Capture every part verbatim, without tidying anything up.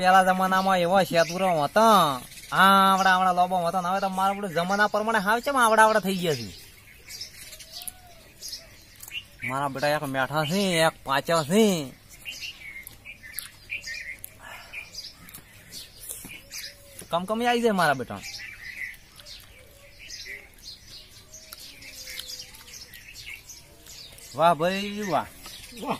પેલા જમાનામાં એવો શેતુરો હતો આવડા આવડા લોબો હતો હવે તો મારા બધું જમાના પ્રમાણે હાવ છે આવડા આવડા થઈ ગયા છે. મારા બેટા એક મેઠા છે એક પાચા છે. કમ કમી આવી જાય મારા બેટા. વાહ ભાઈ વાહ વાહ.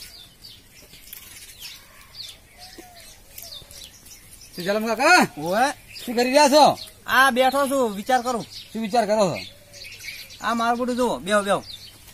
જલમ કાકા ઓએ શું કરી રહ્યા છો? આ બેઠો છું વિચાર કરું. શું વિચાર કરો છો? આ મારું બધું જુઓ બેહો બેહો.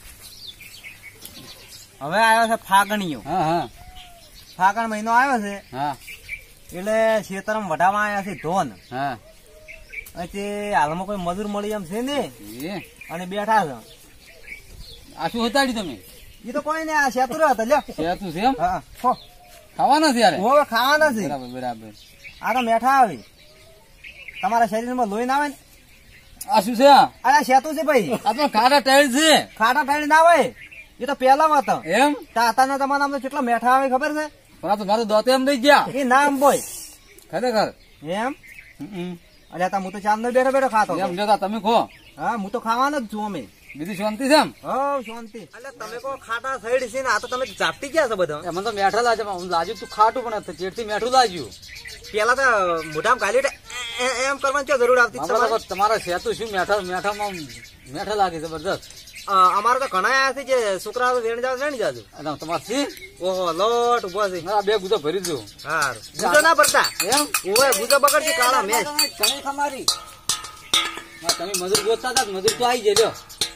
હવે આવ્યો છે ફાગણીયો. હા હા ફાગણ મહિનો આવ્યો છે હા એટલે ખેતરમાં વઢામાં આવ્યા છે ધોન. હા પછી હાલમાં કોઈ મજૂર મળી એમ છે ને એ અને બેઠા છે. આ શું હતાડ્યું તમે? એ તો કોઈ ને આ શેતુરો હતો લ્યો. શેતું છે એમ? હા હો ખાવાના છે યાર? હવે ખાવાના છે. બરાબર બરાબર. આ તો મેઠા આવી તમારા શરીરમાં લોહી ના આવે ને. આ શું છે? આ શેતું છે ભાઈ. આ તો ખાડા ટાઈડ છે. ખાટા ટાઈડ ના હોય એ તો પેલા હતો એમ? તાતાના જમાનામાં તો કેટલા મેઠા આવે ખબર છે? પણ આ તો મારું દોતે એમ દઈ ગયા એ નામ બોય ખરેખર એમ. હમ. અલ્યા તા હું તો ચાંદ બેઠો બેઠો ખાતો હતો. એમ જોતા તમે ખો હા હું તો ખાવાનો જ છું અમે. બીજું શાંતિ છે એમ? હો શાંતિ. એટલે તમે કહો ખાટા સઈડ છે ને આ તો તમે જાપતી ગયા છો બધા. એમાં તો મેઠા લાગે હું લાગ્યું તું ખાટું પણ ચેડથી મેઠું લાગ્યું. પેલા તો મોઢામાં ગાલી એમ કરવાની શું જરૂર આવતી અમારે તો તમારા સેતું શું મેઠા મેઠામાં મેઠા લાગે જબરદસ્ત. અમારે તો ઘણા આયા છે જે છોકરા વેણ જાવ વેણ જાજો. અને તમારે સી ઓહો લોટ ઉભો છે. ના બે ગુજો ભરી દઉં. હારું ગુજો ના ભરતા એમ? ઓય ગુજો બગડશે કાળા મેચ. ઘણી ખમારી તમે મજૂર ગોતતા હતા મજૂર તો આવી જજો.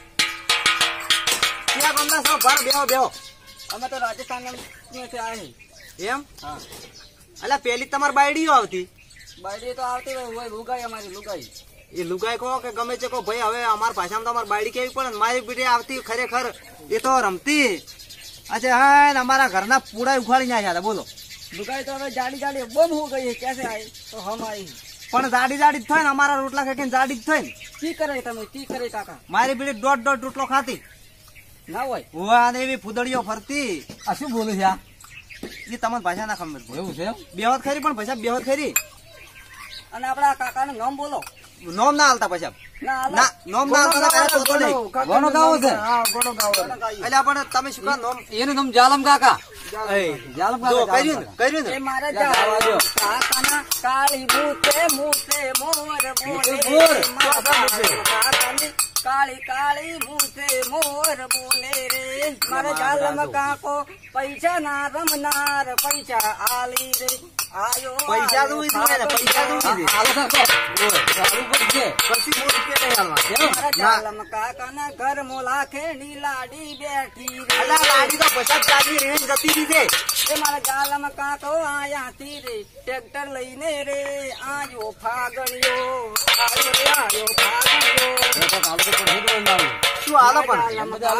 ક્યાં ગમના છો ભર બેહો બેહો. અમે તો રાજસ્થાન એમ હા અલ્યા પેલી તમારી બાયડીઓ આવતી. બાયડી તો આવતી હોય લુગાઈ અમારી લુગાઈ. એ લુગાઈ કહો કે ગમે છે કહો ભાઈ હવે અમારા ભાષામાં તો અમારી બાયડી કેવી પડે ને મારી પીઠે આવતી ખરેખર એ તો રમતી. અચ્છા હા અમારા ઘરના પૂડા ઉખાડી નાખ્યા હતા બોલો. લુગાઈ તો હવે જાડી જાડી બમ હો ગઈ કેસે આવી તો હમ આવી પણ જાડી જાડી જ થાય ને અમારા રોટલા ખેંચીને જાડી જ થાય ને. કી કરે તમે કી કરે કાકા? મારી પીઠે દોઢ દોઢ રોટલો ખાતી ના હોય હુવા ને એવી ફૂદડીઓ ફરતી. આ શું બોલું છે આ? એ તમને ભાષા ના ખબર એવું છે એમ? બેહોત ખરી પણ ભાષા બેહોત ખરી. અને આપડા કાકા નું નામ બોલો. નોમ ના હાલતા પછી ના ના નોમ ના હાલતા ગોનો ગાવો છે. હા ગોનો ગાવો. એટલે પણ તમે શું કા નોમ એનું નામ જાલમ કાકા. એ જાલમ જો કાકા કર્યું ને કર્યું ને. એ મારા જાલમ કાકાના કાળી મૂતે મૂતે મોર બોલે કાકાની કાળી કાળી મૂતે મોર બોલે રે. મારા જાલમ કાકો પૈસા ના રમનાર પૈસા આલી રે આયો પૈસા દઉં છે ને પૈસા દઉં છે. આલો કાકો ચાલુ પર છે પછી મોર રૂપિયા નહીં હાલવા. મારા જાલમ કાકાના ઘર મોલા ખેડી લાડી બેઠી રે. અલા લાડી તો પચાસ ચાલી રેન જતી રહી છે. એ મારા જાલમ કાકો આયાથી રે ટ્રેક્ટર લઈને રે આયો ફાગણ્યો આયો રે આયો ફાગણ્યો. શું હાલો પણ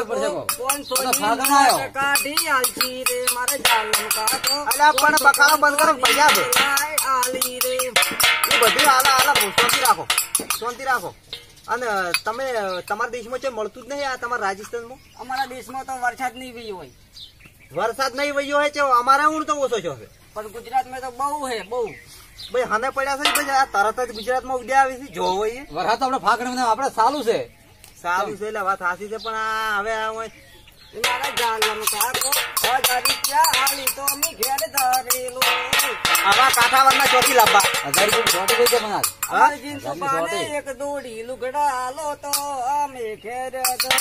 કાઢી આલતી રે મારા જાલમ કાકો. અલા પણ બકાલો બંધ કરો પૈસા દો. આલી રે એ બધું હાલા હાલા શાંતિ રાખો શાંતિ રાખો. અને તમે તમારા દેશમાં છે મળતું જ નહીં આ તમારા રાજસ્થાનમાં? અમારા દેશમાં તો વરસાદ નહીં વહી હોય. વરસાદ નહીં વહ્યો હોય છે અમારે ઊંડ તો ઓછો છે. પણ ગુજરાતમાં તો બહુ હે બહુ. ભાઈ હને પડ્યા છે ભાઈ આ તરત જ ગુજરાતમાં ઉડ્યા આવી છે જોવો હોય વરસાદ તો આપડે ફાગણ આપડે સારું છે સારું છે એટલે વાત સાચી છે પણ આ હવે મારા જાલમ કાકો હજાર રૂપિયા આલી તો અમે ઘેર ધરેલો. આવા કાંઠાવાળના ચોથી લાવવા હજાર રૂપિયા છોટી ગઈ છે મને હા જીન્સ પાને એક દોડી લુગડા લો તો અમે ઘેર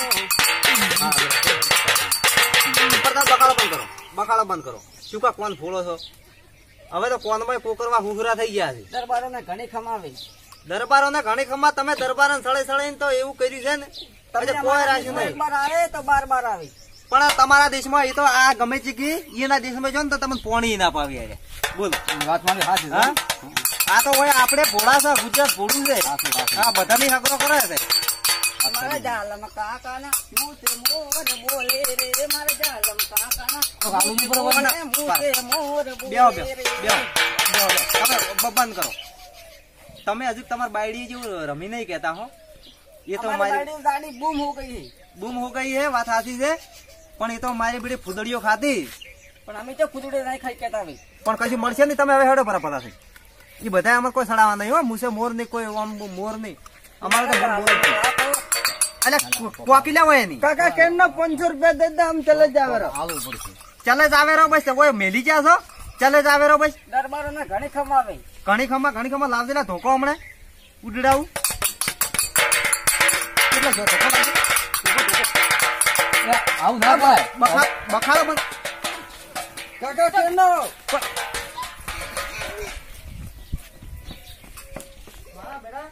બકાળો બંધ કરો બકાળો બંધ કરો. શું કા કોણ ફોડો છો? હવે તો કોણ ભાઈ કોકરવા હુહરા થઈ ગયા છે. દરબારો ને ઘણી ખમાવી દરબારો ને ઘણી ખમા તમે દરબાર સળે સળે તો એવું કર્યું છે ને કોઈ રાખ્યું નહીં. બાર આવે તો બાર બાર આવે પણ તમારા દેશમાં એ તો આ ગમે છે કે એના દેશમાં જો ને તો તમને પોણી ના પાવી યાર બોલ વાત મારી હાચી. હા આ તો હોય આપણે ભોળા છે ગુજરાત ભોળું છે હા બધાની હકરો કરે છે. મારા જાલમ કાકાના મૂતે મોર બોલે રે મારા જાલમ કાકાના મૂતે મોર બેહો બોલે રે. બેહો બેહો તમે બંધ કરો. તમે હજુ તમારી બાયડી જેવું રમી નહીં કેતા હો. એ તો મારી ગાડી બૂમ હો ગઈ બૂમ હો ગઈ હે વાત સાચી છે પણ એ તો મારી બેડી ફૂદડીઓ ખાધી પણ અમે તો ખુદડે નહીં ખાઈ કેતા ભાઈ. પણ કશું મળશે નહીં, તમે હવે હેડો પર પતાથી. એ બધા અમારે કોઈ સડાવા નહીં હો, મૂસે મોર નહીં, કોઈ આમ મોર નહીં, અમારે તો મોર મોર જ છે. આ તો અલે કોકી લેવો એની કાકા કેમ ના પાંચસો રૂપિયા દે દે, આમ ચલે જ આવે રહો. ચાલે જ આવે રહો બસ, કોઈ મેલી ગયા છો, ચાલે જ આવે રહો બસ. દરબારો ને ઘણી ખમાવે. ઘણી ખમા ઘણી ખમા લાવજે લા ધોકો હમણાં ઉડાવું. કેટલા જો ધોકો લાવજે. આવું ના ભાઈ. બખા બખાડો બંધ. કાકા કેમ નો મારા બેટા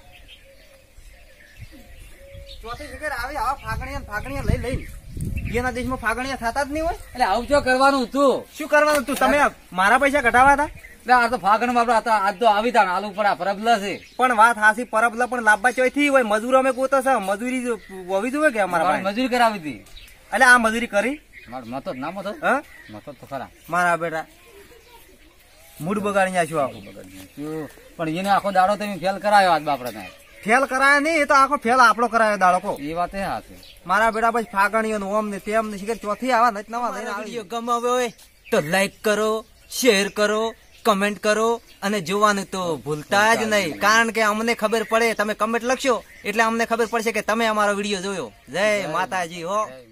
ચોથી જગ્યાએ આવી આવા ફાગણીયા ને ફાગણીયા લઈ લઈ એના દેશમાં ફાગણીયા થતા જ નહીં હોય. એટલે આવું જો કરવાનું તું. શું કરવાનું તું? તમે મારા પૈસા ઘટાવા હતા. એટલે આ તો ફાગણ માં આપડે આજ તો આવી તા આલુ પર પરબલા છે. પણ વાત હાસી પરબલા પણ લાંબા ચોથી હોય. મજૂરો અમે કોતો છે, મજૂરી હોવી જોઈએ કે અમારા પાસે. મજૂરી કરાવી હતી. એટલે આ મજૂરી કરી મતો ના મતો હા મતો તો ખરા. મારા બેટા મૂડ બગાડી નાખ્યું આખું. શું? પણ એને આખો દાડો તમે ફેલ કરાયો આજ બાપડે ને. ફેલ કરાય નહીં, એ તો આખો ફેલ આપણો કરાયો દાડો કો. એ વાત એ હા છે. મારા બેટા પછી ફાગણીઓ ઓમ ને તેમ ને શિખર ચોથી આવા નથી નવા લઈને આવી. ગમાવ્યો હોય તો લાઈક કરો, શેર કરો, કમેન્ટ કરો અને જોવાનું તો ભૂલતા જ નહીં. કારણ કે અમને ખબર પડે, તમે કમેન્ટ લખશો એટલે અમને ખબર પડશે કે તમે અમારો વિડીયો જોયો. જય માતાજી હો.